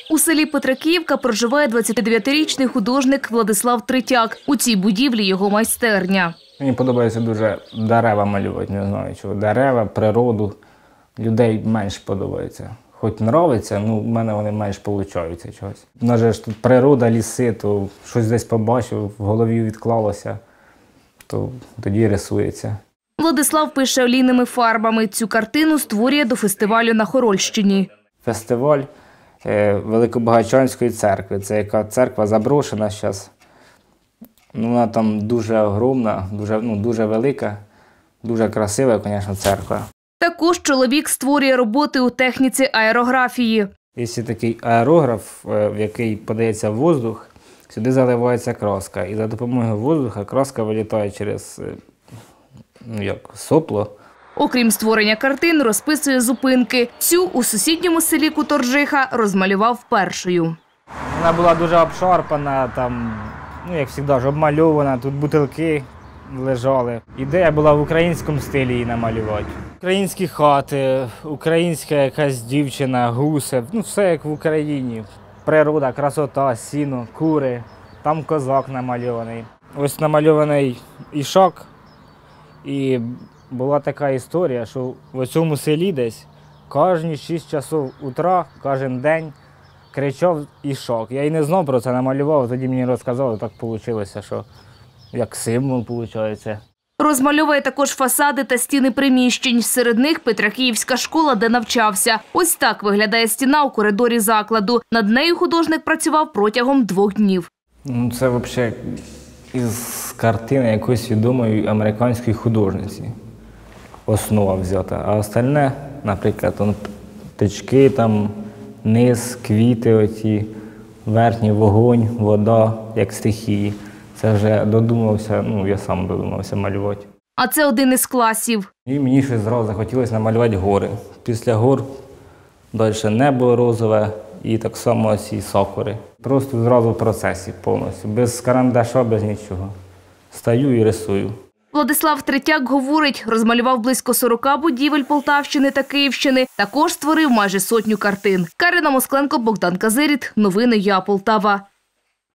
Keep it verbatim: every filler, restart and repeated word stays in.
У селі Петриківка проживає двадцятидев'ятирічний художник Владислав Третяк. У цій будівлі його майстерня. Мені подобається дуже дерева малювати, не знаю чого. Дерева, природу, людей менш подобається. Хоч подобається, ну в мене вони менш получаються чогось. У нас же ж тут природа, ліси, то щось десь побачив, в голові відклалося, то тоді рисується. Владислав пише олійними фарбами. Цю картину створює до фестивалю на Хорольщині. Фестиваль е, Великобагачанської церкви. Це яка церква заброшена зараз. Ну, вона там дуже огромна, дуже, ну, дуже велика, дуже красива, звісно, церква. Також чоловік створює роботи у техніці аерографії. Є такий аерограф, в який подається воздух, сюди заливається краска. І за допомогою воздуха краска вилітає через ну, як, сопло. Окрім створення картин, розписує зупинки. Цю у сусідньому селі Куторжиха розмалював першою. Вона була дуже обшарпана, там, ну, як завжди, обмальована, тут бутилки лежали. Ідея була в українському стилі її намалювати. Українські хати, українська якась дівчина, гуси, ну все як в Україні. Природа, красота, сіно, кури, там козак намальований. Ось намальований ішак, і була така історія, що в цьому селі десь кожні шість часов утра, кожен день кричав ішак. Я і не знав про це, намалював, тоді мені розказали, так вийшло, що як символ виходить. Розмальовує також фасади та стіни приміщень. Серед них Петриківська школа, де навчався. Ось так виглядає стіна у коридорі закладу. Над нею художник працював протягом двох днів. Ну, це взагалі із картини якоїсь відомої американської художниці. Основа взята. А остальне, наприклад, он, птички, там, низ, квіти, оті, верхній вогонь, вода, як стихії. Це вже додумався, ну я сам додумався малювати. А це один із класів. І мені щось зразу захотілося намалювати гори. Після гор далі небо розове і так само ці сакури. Просто зразу в процесі повністю, без карандаша, без нічого. Стаю і рисую. Владислав Третяк говорить, розмалював близько сорока будівель Полтавщини та Київщини. Також створив майже сотню картин. Карина Москленко, Богдан Казиріт. Новини ЮА Полтава.